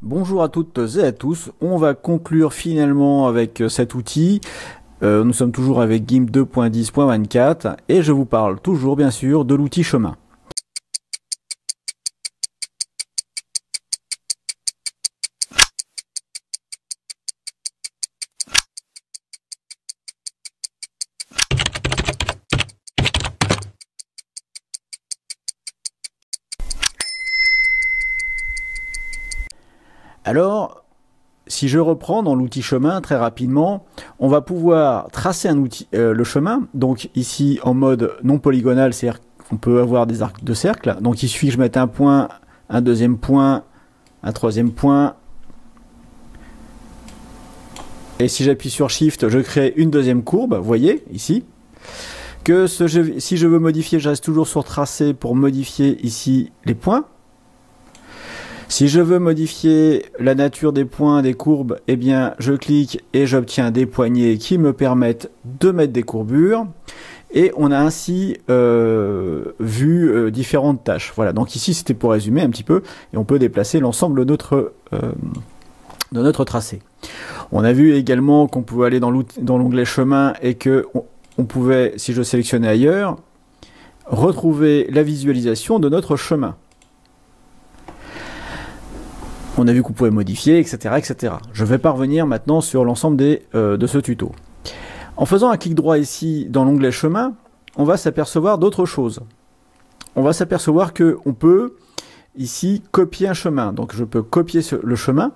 Bonjour à toutes et à tous, on va conclure finalement avec cet outil. Nous sommes toujours avec GIMP 2.10.24 et je vous parle toujours bien sûr de l'outil chemin. Alors, si je reprends dans l'outil chemin très rapidement, on va pouvoir tracer le chemin. Donc ici en mode non polygonal, c'est-à-dire qu'on peut avoir des arcs de cercle. Donc il suffit que je mette un point, un deuxième point, un troisième point. Et si j'appuie sur Shift, je crée une deuxième courbe, vous voyez ici. Si je veux modifier, je reste toujours sur tracé pour modifier ici les points. Si je veux modifier la nature des points, des courbes, eh bien je clique et j'obtiens des poignées qui me permettent de mettre des courbures. Et on a ainsi vu différentes tâches. Voilà, donc ici c'était pour résumer un petit peu, et on peut déplacer l'ensemble de notre tracé. On a vu également qu'on pouvait aller dans l'onglet chemin et que on pouvait, si je sélectionnais ailleurs, retrouver la visualisation de notre chemin. On a vu qu'on pouvait modifier, etc., etc. Je vais pas revenir maintenant sur l'ensemble de ce tuto. En faisant un clic droit ici dans l'onglet chemin, on va s'apercevoir d'autres choses. On va s'apercevoir qu'on peut ici copier un chemin. Donc je peux copier le chemin.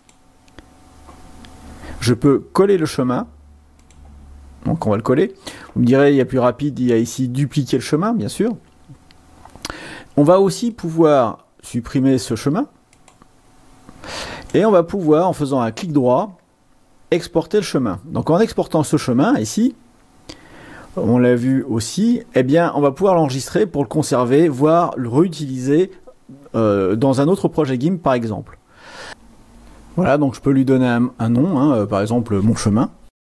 Je peux coller le chemin. Donc on va le coller. Vous me direz, il y a plus rapide, il y a ici dupliquer le chemin, bien sûr. On va aussi pouvoir supprimer ce chemin. Et on va pouvoir, en faisant un clic droit, exporter le chemin. Donc en exportant ce chemin, ici, on l'a vu aussi, eh bien on va pouvoir l'enregistrer pour le conserver, voire le réutiliser dans un autre projet GIMP par exemple. Voilà, donc je peux lui donner un nom, hein, par exemple mon chemin,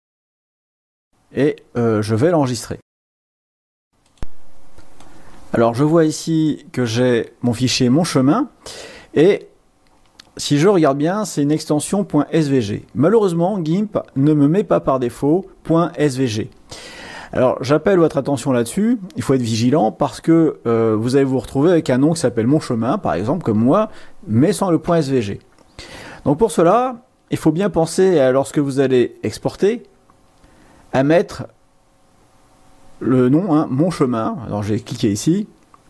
et je vais l'enregistrer. Alors je vois ici que j'ai mon fichier mon chemin, et si je regarde bien, c'est une extension .svg. Malheureusement, GIMP ne me met pas par défaut .svg. Alors, j'appelle votre attention là-dessus. Il faut être vigilant parce que vous allez vous retrouver avec un nom qui s'appelle Mon Chemin, par exemple, comme moi, mais sans le .svg. Donc pour cela, il faut bien penser, lorsque vous allez exporter, à mettre le nom, hein, Mon Chemin. Alors, j'ai cliqué ici,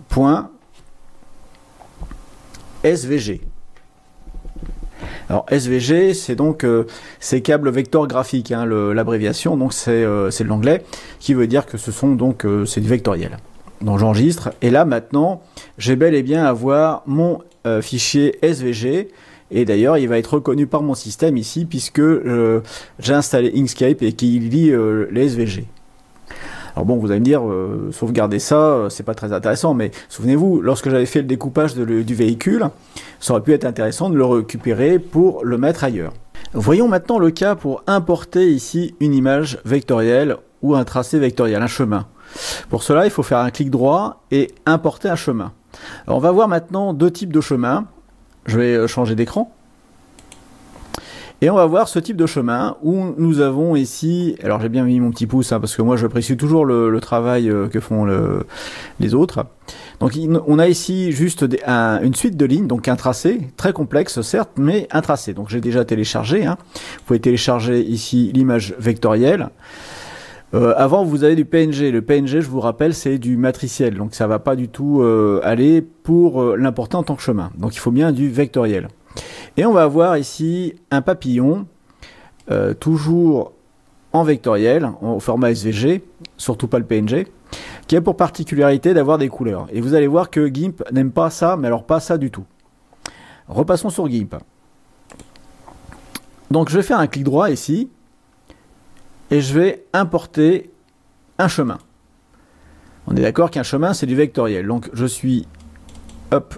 .svg. Alors SVG, c'est donc ces câbles vecteurs graphiques, hein, l'abréviation, donc c'est de l'anglais, qui veut dire que ce sont donc c'est du vectoriel. Donc j'enregistre, et là maintenant, j'ai bel et bien à voir mon fichier SVG, et d'ailleurs il va être reconnu par mon système ici, puisque j'ai installé Inkscape et qu'il lit les SVG. Alors bon, vous allez me dire, sauvegarder ça, c'est pas très intéressant, mais souvenez-vous, lorsque j'avais fait le découpage du véhicule, ça aurait pu être intéressant de le récupérer pour le mettre ailleurs. Voyons maintenant le cas pour importer ici une image vectorielle ou un tracé vectoriel, un chemin. Pour cela, il faut faire un clic droit et importer un chemin. Alors on va voir maintenant deux types de chemins. Je vais changer d'écran. Et on va voir ce type de chemin où nous avons ici, alors j'ai bien mis mon petit pouce, hein, parce que moi j'apprécie toujours le travail que font les autres. Donc on a ici juste une suite de lignes, donc un tracé, très complexe certes, mais un tracé. Donc j'ai déjà téléchargé, hein. Vous pouvez télécharger ici l'image vectorielle. Avant vous avez du PNG, le PNG je vous rappelle c'est du matriciel, donc ça va pas du tout aller pour l'importer en tant que chemin. Donc il faut bien du vectoriel. Et on va avoir ici un papillon, toujours en vectoriel, au format SVG, surtout pas le PNG, qui a pour particularité d'avoir des couleurs. Et vous allez voir que GIMP n'aime pas ça, mais alors pas ça du tout. Repassons sur GIMP. Donc je vais faire un clic droit ici, et je vais importer un chemin. On est d'accord qu'un chemin c'est du vectoriel, donc je suis, hop,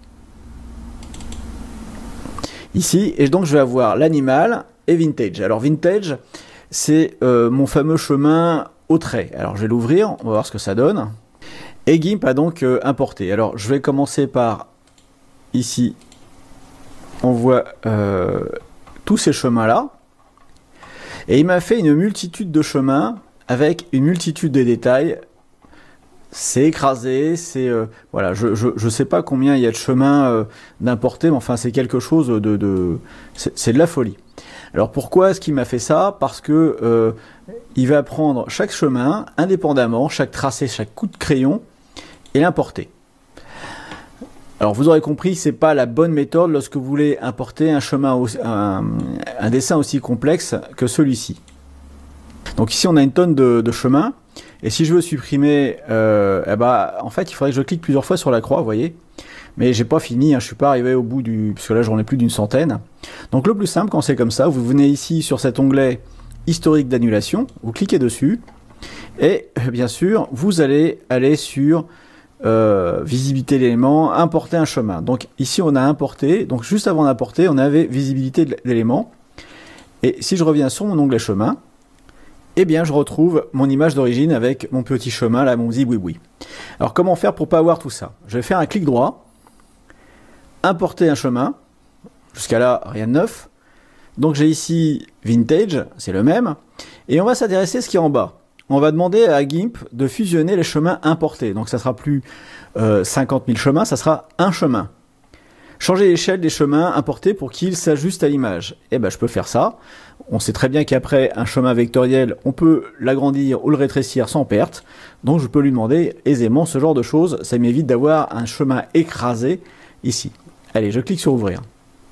ici, et donc je vais avoir l'animal et vintage. Alors vintage, c'est mon fameux chemin au trait. Alors je vais l'ouvrir, on va voir ce que ça donne. Et GIMP a donc importé. Alors je vais commencer par ici on voit tous ces chemins-là. Et il m'a fait une multitude de chemins avec une multitude de détails. C'est écrasé, c'est voilà, je sais pas combien il y a de chemins d'importer, mais enfin c'est quelque chose c'est de la folie. Alors pourquoi est-ce qu'il m'a fait ça? Parce que il va prendre chaque chemin indépendamment, chaque tracé, chaque coup de crayon et l'importer. Alors vous aurez compris, c'est pas la bonne méthode lorsque vous voulez importer un chemin, un dessin aussi complexe que celui-ci. Donc ici on a une tonne de chemins. Et si je veux supprimer, en fait, il faudrait que je clique plusieurs fois sur la croix, vous voyez. Mais j'ai pas fini, hein, je suis pas arrivé au bout parce que là j'en ai plus d'une centaine. Donc le plus simple quand c'est comme ça, vous venez ici sur cet onglet historique d'annulation, vous cliquez dessus, et bien sûr, vous allez aller sur visibilité de l'élément, importer un chemin. Donc ici on a importé, donc juste avant d'importer, on avait visibilité de l'élément. Et si je reviens sur mon onglet chemin, eh bien, je retrouve mon image d'origine avec mon petit chemin, là, mon zibouiboui. Alors, comment faire pour pas avoir tout ça? Je vais faire un clic droit, importer un chemin. Jusqu'à là, rien de neuf. Donc, j'ai ici Vintage, c'est le même. Et on va s'intéresser à ce qui est en bas. On va demander à GIMP de fusionner les chemins importés. Donc, ça sera plus 50 000 chemins, ça sera un chemin. Changer l'échelle des chemins importés pour qu'ils s'ajustent à l'image. Eh ben, je peux faire ça. On sait très bien qu'après un chemin vectoriel, on peut l'agrandir ou le rétrécir sans perte. Donc je peux lui demander aisément ce genre de choses. Ça m'évite d'avoir un chemin écrasé ici. Allez, je clique sur ouvrir.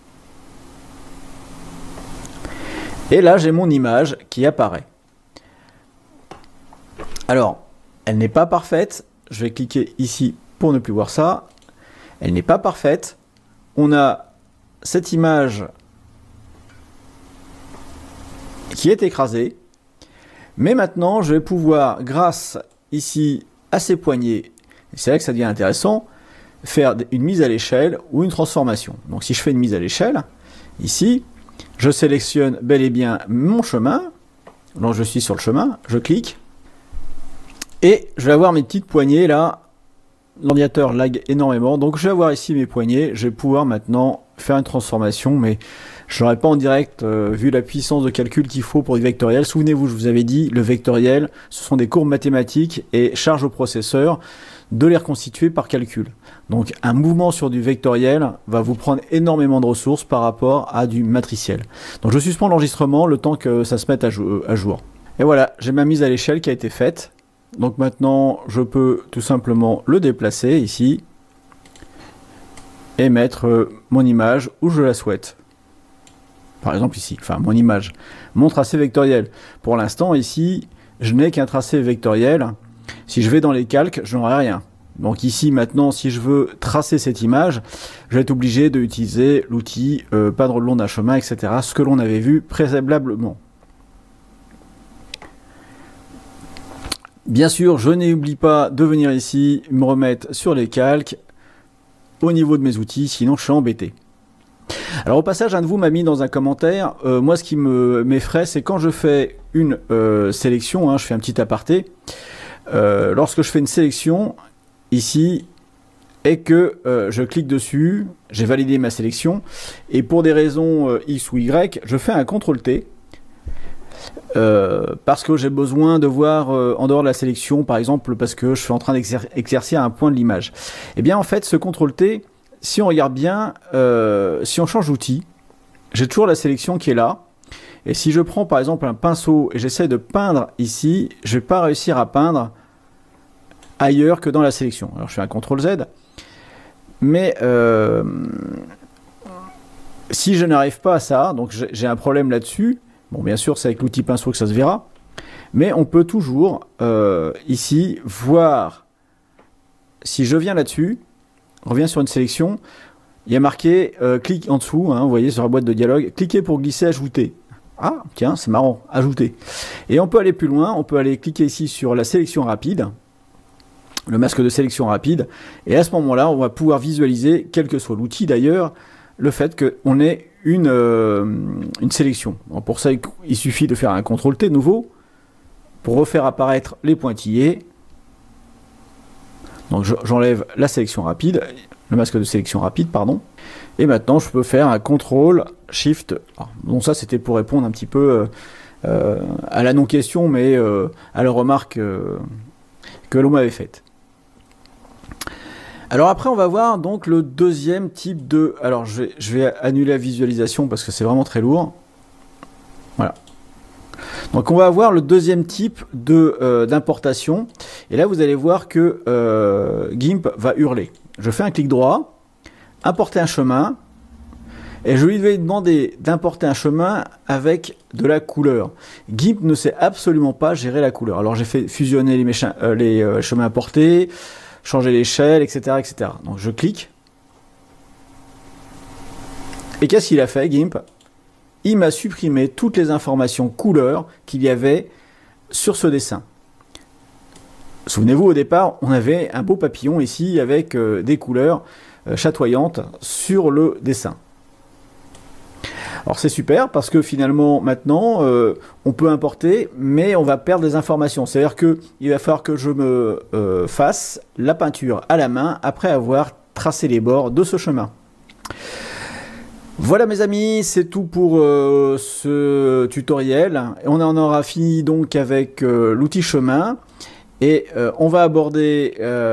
Et là, j'ai mon image qui apparaît. Alors, elle n'est pas parfaite. Je vais cliquer ici pour ne plus voir ça. Elle n'est pas parfaite. On a cette image qui est écrasée. Mais maintenant, je vais pouvoir, grâce ici à ces poignées, c'est là que ça devient intéressant, faire une mise à l'échelle ou une transformation. Donc si je fais une mise à l'échelle, ici, je sélectionne bel et bien mon chemin. Donc je suis sur le chemin, je clique. Et je vais avoir mes petites poignées là. L'ordinateur lag énormément, donc je vais avoir ici mes poignées, je vais pouvoir maintenant faire une transformation, mais je n'aurai pas en direct vu la puissance de calcul qu'il faut pour du vectoriel. Souvenez-vous, je vous avais dit, le vectoriel, ce sont des courbes mathématiques et charge au processeur de les reconstituer par calcul. Donc un mouvement sur du vectoriel va vous prendre énormément de ressources par rapport à du matriciel. Donc je suspends l'enregistrement le temps que ça se mette à jour. Et voilà, j'ai ma mise à l'échelle qui a été faite. Donc maintenant, je peux tout simplement le déplacer ici et mettre mon image où je la souhaite. Par exemple ici, enfin mon image, mon tracé vectoriel. Pour l'instant ici, je n'ai qu'un tracé vectoriel. Si je vais dans les calques, je n'aurai rien. Donc ici maintenant, si je veux tracer cette image, je vais être obligé d'utiliser l'outil peindre le long d'un chemin, etc. Ce que l'on avait vu préalablement. Bien sûr, je n'oublie pas de venir ici, me remettre sur les calques au niveau de mes outils, sinon je suis embêté. Alors au passage, un de vous m'a mis dans un commentaire, moi ce qui m'effraie, c'est quand je fais une sélection, hein, je fais un petit aparté, lorsque je fais une sélection, ici, et que je clique dessus, j'ai validé ma sélection, et pour des raisons X ou Y, je fais un CTRL-T, parce que j'ai besoin de voir en dehors de la sélection, par exemple parce que je suis en train d'exercer un point de l'image. Et bien en fait ce CTRL-T, si on regarde bien, si on change d'outil, j'ai toujours la sélection qui est là. Et si je prends par exemple un pinceau et j'essaie de peindre ici, je ne vais pas réussir à peindre ailleurs que dans la sélection. Alors je fais un CTRL-Z. Mais si je n'arrive pas à ça, donc j'ai un problème là-dessus. Bon, bien sûr, c'est avec l'outil pinceau que ça se verra. Mais on peut toujours, ici, voir, si je viens là-dessus, reviens sur une sélection, il y a marqué, clique en dessous, hein, vous voyez sur la boîte de dialogue, cliquez pour glisser, ajouter. Ah, tiens, c'est marrant, ajouter. Et on peut aller plus loin, on peut aller cliquer ici sur la sélection rapide, le masque de sélection rapide, et à ce moment-là, on va pouvoir visualiser, quel que soit l'outil d'ailleurs, le fait qu'on ait une sélection. Donc pour ça, il suffit de faire un CTRL-T de nouveau pour refaire apparaître les pointillés. Donc j'enlève la sélection rapide. le masque de sélection rapide, pardon. Et maintenant, je peux faire un CTRL SHIFT. Bon, ça, c'était pour répondre un petit peu à la non-question, mais à la remarque que l'on m'avait faite. Alors après, on va voir donc le deuxième type de... Alors, je vais annuler la visualisation parce que c'est vraiment très lourd. Voilà. Donc, on va avoir le deuxième type d'importation. Et là, vous allez voir que GIMP va hurler. Je fais un clic droit, importer un chemin, et je lui vais demander d'importer un chemin avec de la couleur. GIMP ne sait absolument pas gérer la couleur. Alors, j'ai fait fusionner les chemins importés, changer l'échelle, etc., etc. Donc je clique. Et qu'est-ce qu'il a fait, GIMP? Il m'a supprimé toutes les informations couleurs qu'il y avait sur ce dessin. Souvenez-vous, au départ, on avait un beau papillon ici avec des couleurs chatoyantes sur le dessin. Alors c'est super parce que finalement maintenant on peut importer mais on va perdre des informations. C'est-à-dire qu'il va falloir que je me fasse la peinture à la main après avoir tracé les bords de ce chemin. Voilà mes amis, c'est tout pour ce tutoriel. On en aura fini donc avec l'outil chemin et on va aborder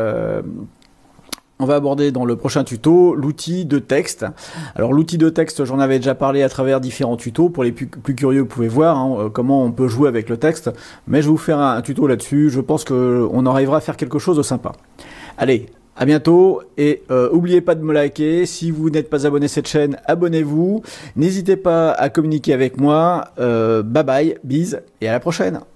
dans le prochain tuto l'outil de texte. Alors l'outil de texte, j'en avais déjà parlé à travers différents tutos. Pour les plus curieux, vous pouvez voir comment on peut jouer avec le texte. Mais je vais vous faire un tuto là-dessus. Je pense qu'on arrivera à faire quelque chose de sympa. Allez, à bientôt. Et n'oubliez pas de me liker. Si vous n'êtes pas abonné à cette chaîne, abonnez-vous. N'hésitez pas à communiquer avec moi. Bye bye, bise et à la prochaine.